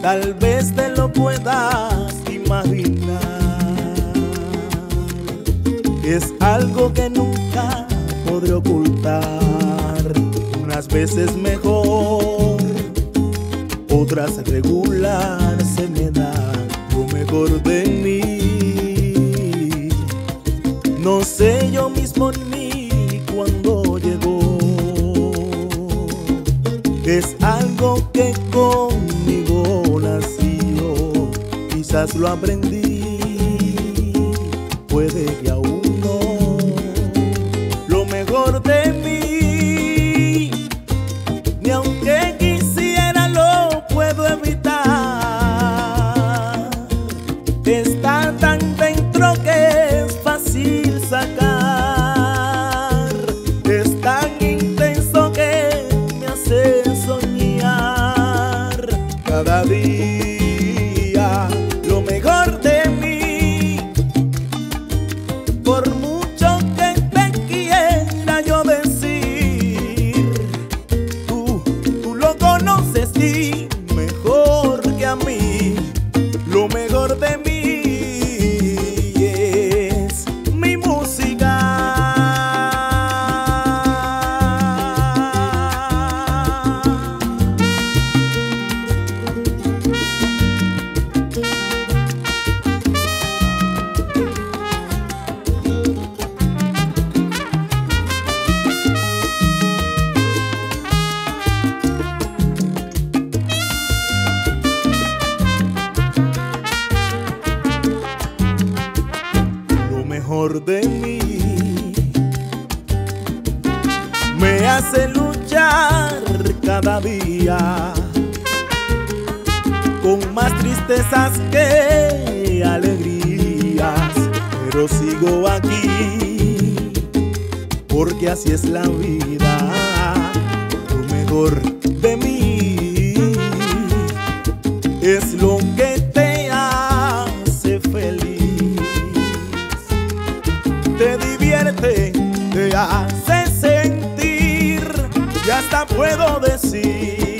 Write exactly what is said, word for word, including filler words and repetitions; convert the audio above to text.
tal vez te lo puedas imaginar. Es algo que nunca podré ocultar. Unas veces mejor, otras regular, se me da lo mejor de mí. No sé yo mismo ni cuándo llegó. Es algo que conmigo nació, quizás lo aprendí, puede que aún no. Lo mejor de mí, ni aunque quisiera lo puedo evitar. Está tan dentro que es fácil sacar. Es tan intenso que me hace soñar cada día lo mejor de mí. Por mucho que te quiera yo decir, tú, tú lo conoces y mejor que a mí. Lo mejor de mí es mi música. Lo mejor de mí me hace luchar cada día, con más tristezas que alegrías, pero sigo aquí porque así es la vida. Lo mejor de mí es lo que te hace feliz, te divierte, te hace sentir, y hasta puedo decir